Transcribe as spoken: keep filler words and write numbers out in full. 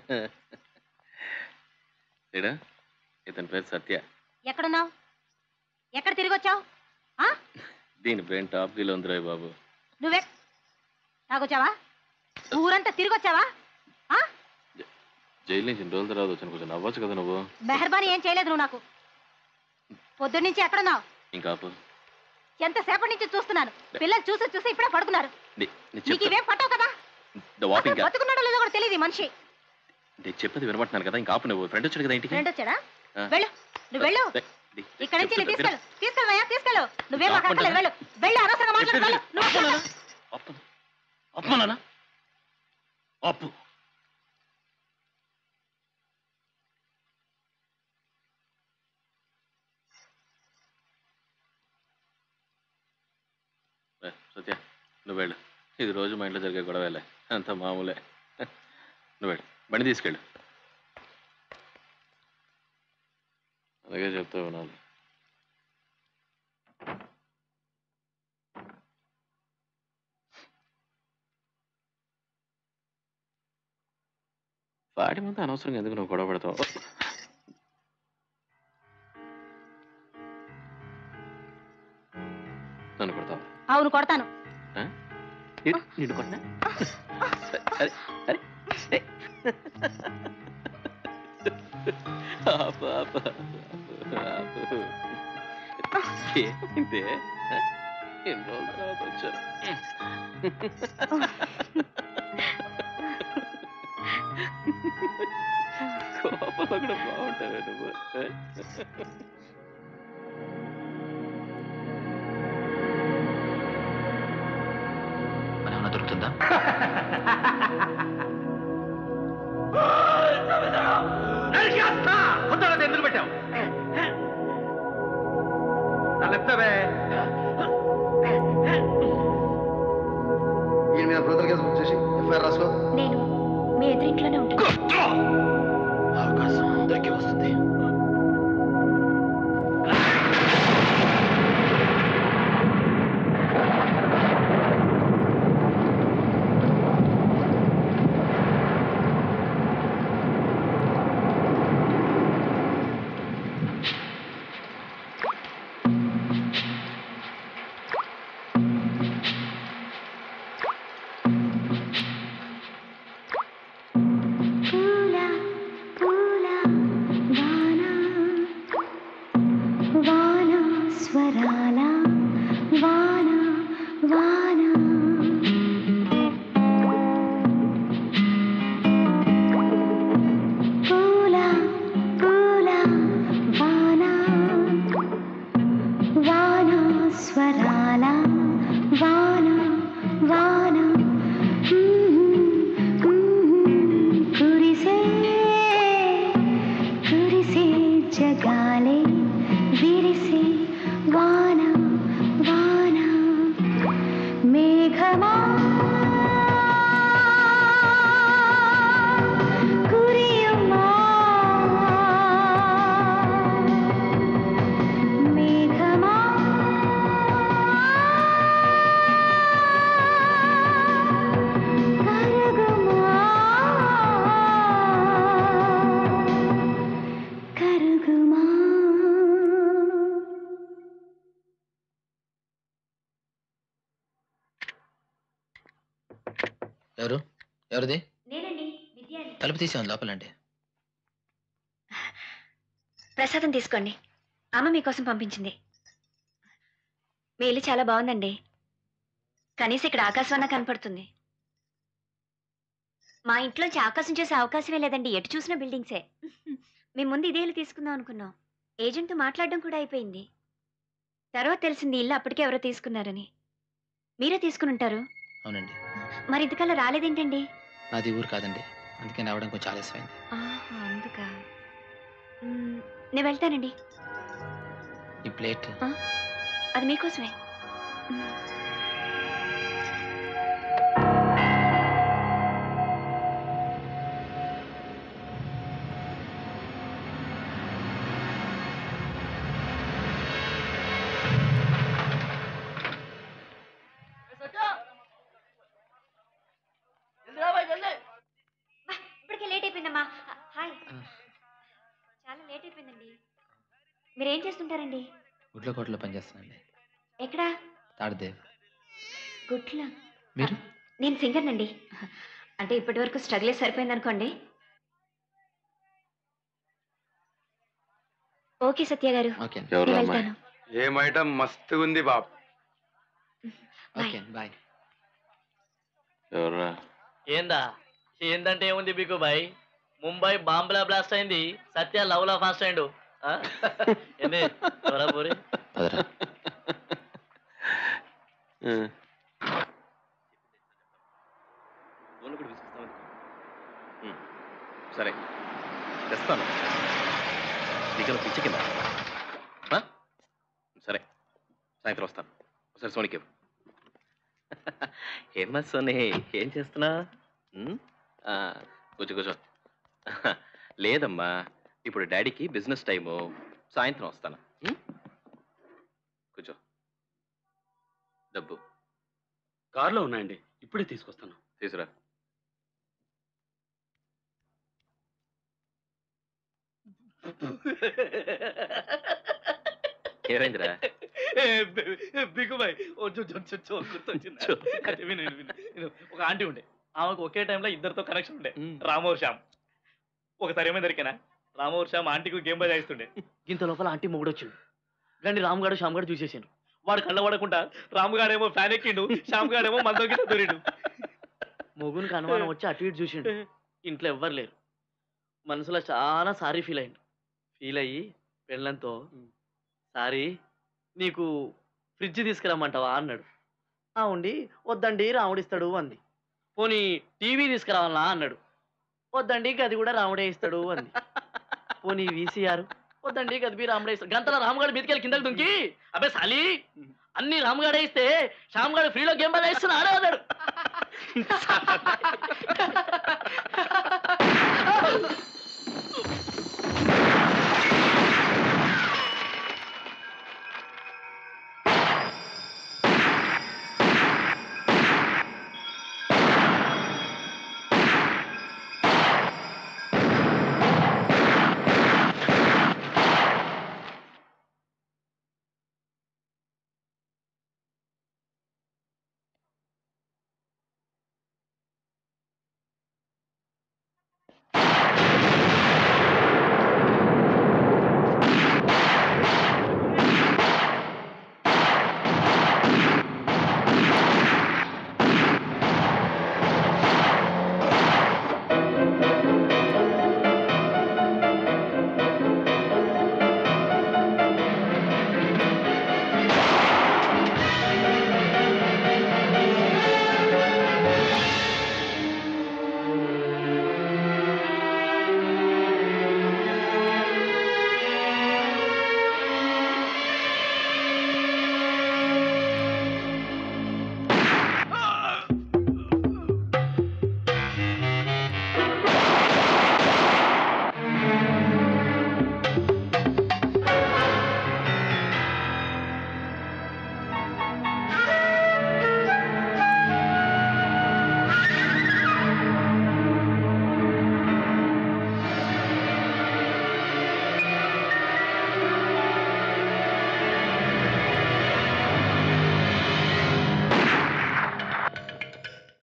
ఏడా ఇతని పేరు సత్య. ఎక్కడున్నావు? ఎక్కడ తిరిగి వచ్చావు? దీని పేరు టాప్ గీలో ఉంది రాయ్ బాబు. నువ్వే తాగొచ్చావా? ఊరంతా తిరిగి వచ్చావా? జైలు నుంచి రెండు రోజుల తర్వాత వచ్చాను, కొంచెం నవ్వచ్చు కదా నువ్వు. మెహర్బానీ ఏం చేయలేదు నువ్వు నాకు. పొద్దున్న నుంచి ఎక్కడున్నావు? ఇంకా ఎంతసేపటి నుంచి చూస్తున్నాను. పిల్లలు చూసి చూసి ఇప్పుడే పడుకున్నారు. నీకు ఇవేం పట్టవు కదా. బతుకున్నాడో లేదో కూడా తెలియదు మనిషి. నేను చెప్పేది వినబడుతున్నాను కదా. ఇంకా ఆపు. నువ్వు ఫ్రెండ్ వచ్చాడు కదా ఇంటికి. ఫ్రెండ్ వచ్చాడా? వెళ్ళు, నువ్వు వెళ్ళు. ఇక్కడ నుంచి తీసుకెళ్ళు తీసుకెళ్ళవయ్యా తీసుకెళ్ళు. నువ్వేం అక్కర్లేదు, వెళ్ళు వెళ్ళు. అనవసరంగా మాట్లాడు. అప్పు సత్య, నువ్వు వెళ్ళు. ఇది రోజు మా ఇంట్లో జరిగే గొడవలే, అంత మామూలే. నువ్వు వెళ్ళు, బండి తీసుకెళ్ళు. అలాగే చెప్తా వినాలి. వాడి ముందు అనవసరంగా ఎందుకు నువ్వు గొడవ పెడతావు? నన్ను కొడతావు? అవును కొడతాను. నిన్ను కొట్టినా? ఇంతే ఎన్ని రోజుల తర్వాత వచ్చారు. కోపంలో కూడా బాగుంటావే నువ్వు. దొరుకుతుందా? ఎందుకు పెట్టావు? తలెత్తవే. ఈయన మీద బ్రదర్ కేసు బుక్ చేసి ఎఫ్ఐఆర్ రాసుకో. నేను మీ ఎదురింట్లోనే ఉంటాను. అవకాశం అందరికీ వస్తుంది. ఎవరు? ఎవరిది? నేనండి, విద్యాని. తలుపు తీసి ఉంది లోపలండి. ప్రసాదం తీసుకోండి, అమ్మ మీకోసం పంపించింది. మీ ఇల్లు చాలా బాగుందండి. కనీసం ఇక్కడ ఆకాశం కనపడుతుంది. మా ఇంట్లోంచి ఆకాశం చూసే అవకాశమే లేదండి, ఎటు చూసిన బిల్డింగ్సే. మేము ముందు ఇదే ఇల్లు తీసుకుందాం అనుకున్నాం. ఏజెంట్తో మాట్లాడడం కూడా అయిపోయింది. తర్వాత తెలిసింది ఇల్లు అప్పటికే ఎవరో తీసుకున్నారని. మీరే తీసుకుని ఉంటారు. అవునండి. మరి ఇంతకల్లా రాలేదేంటండి? నాది ఊరు కాదండి, అందుకే రావడం కొంచెం ఆలస్యమైంది. అందుక నేను వెళ్తానండి. ఈ ప్లేట్ అది మీకోసమే. ఇప్పటికే లేట్ అయిపోయిందమ్మా. మీరేం చేస్తుంటారండి? గుడ్ల కోటలో పనిచేస్తానండి. ఎక్కడా? తాడదేవ్. గుట్ల. మీరు? నేను సింగర్నండి. అంటే ఇప్పటి వరకు స్ట్రగులే సరిపోయింది అనుకోండి. ఓకే సత్య గారు, ఓకే ఎవరు నేను అమ్మాయి? వెళ్తాను. ఏం ఐటమ్ మస్తు ఉంది బాబ్. Okay bye. ఎవర్రా? ఏందా ఏందంటే ఏముంది బిగు బాయ్, ముంబై బాంబ్లా బ్లాస్ట్ అయింది, సత్య లవ్లా ఫాస్ట్ అయిండు. ఆ? ఏంది త్వరా పోరి. పదరా. ఆ. ఉమ్, సరే తెస్తాను. నీకు పిచ్చి కింద. ఆ? సరే సాయంత్రం వస్తాను. ఒకసారి సోనికి ఏమా సోని, ఏం చేస్తున్నా? కూర్చో కూర్చో. లేదమ్మా, ఇప్పుడు డాడీకి బిజినెస్ టైము, సాయంత్రం వస్తాను. ఉమ్? కూర్చో. డబ్బు కారులో ఉన్నాయండి, ఇప్పుడే తీసుకొస్తాను. తీసురా. ఏమైందిరా? బిగుబాయ్ గుర్తొచ్చింది. అంటే విను, విను, విను, విను. ఒక ఆంటీ ఉండే, ఆమెకు ఒకే టైంలో ఇద్దరితో కనెక్షన్ ఉండే, రామోర్ శ్యామ్. ఒకసారి ఏమైంది దొరికినా, రామోర్ శ్యామ్ ఆంటీకి గేమ్ బజాయిస్తుండే. ఇంత లోపల ఆంటీ మొగుడు వచ్చిండు, కానీ రామ్ గాడు శ్యామ్ గాడు చూసేసిండు. వాడు కళ్ళ పడకుండా రామ్ గాడేమో ఫ్యాన్ ఎక్కిండు, శ్యామ్ గాడేమో మందో కింద దొరికిండు. మొగునికి అనుమానం వచ్చి అటు ఇటు చూసిండు, ఇంట్లో ఎవ్వరు లేరు. మనసులో చాలా సారీ ఫీల్ అయిండు. ఫీల్ అయ్యి పెళ్ళంతో, సారీ నీకు ఫ్రిడ్జ్ తీసుకురమ్మంటావా అన్నాడు. ఆ ఉండి వద్దండి రాముడు ఇస్తాడు అంది. పోనీ టీవీ తీసుకురావాలా అన్నాడు. వద్దండి గది కూడా రాముడే ఇస్తాడు అంది. పోనీ వీసీఆర్, వద్దండి గది బి రాముడే ఇస్తాడు. గంతలో రాముగాడు మీదకెళ్ళి కిందకి దుంకి, అబ్బే సాలి అన్ని రాముగాడే ఇస్తే శ్యామ్ గాడు ఫ్రీలో గేమ్ బాగా ఇస్తున్నాడు అన్నాడు.